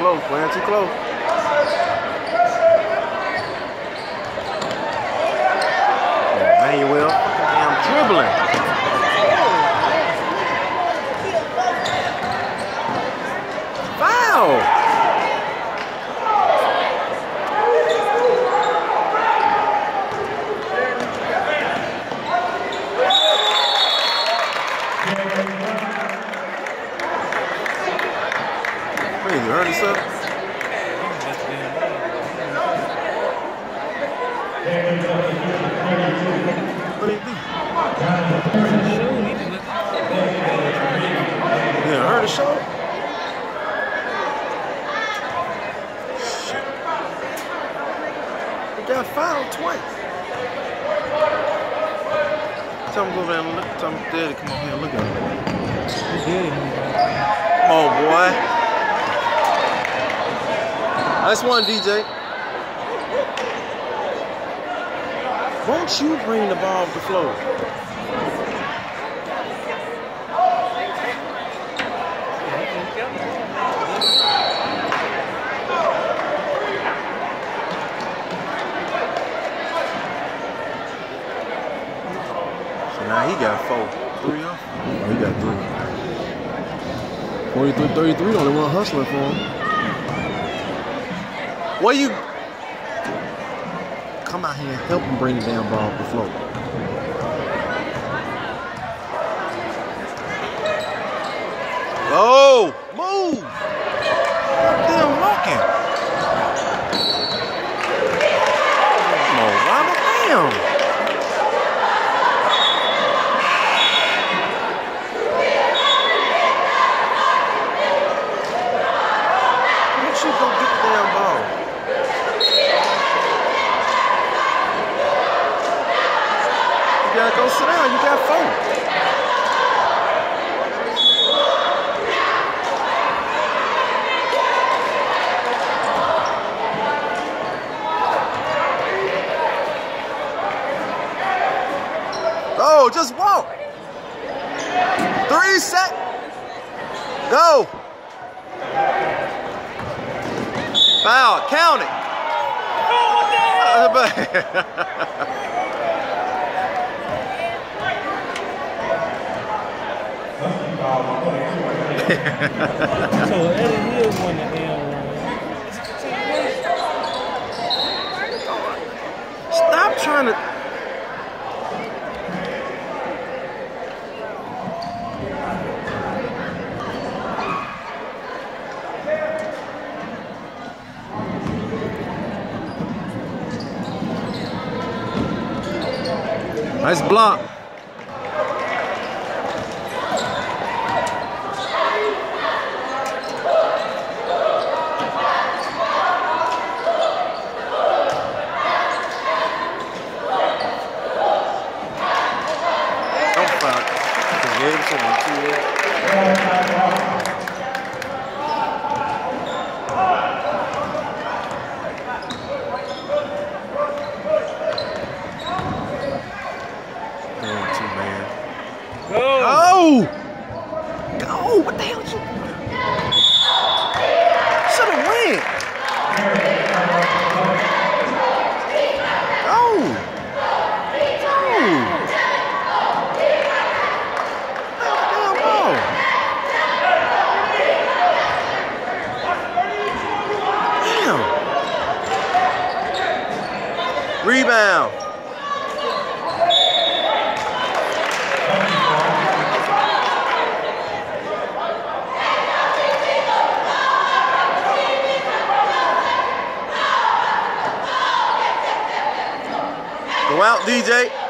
close, playing too close. Manuel, damn dribbling. Foul. Wait, you heard this up? What do you think? Yeah, I heard the show. Shit. He got fouled twice. Tell him to go down and look. Tell him daddy come over here and look at him. Come on, boy. Nice one, DJ. Won't you bring the ball to the floor? So now he got 4. 3 off? Oh, he got 3. 43-33, only one hustler for him. What you... Come out here and help him bring the damn ball to the floor. Oh, move! Damn walking. Come on, Robert, damn. Why don't you go get the damn ball? You gotta go sit down, you got 4. Oh, just walk. 3 set. Go. Foul, count it. So Eddie Hill won the damn one. Stop trying to. Nice block. What the hell is you? Should have went. Go. Damn ball. Damn. Rebound. Go out, DJ.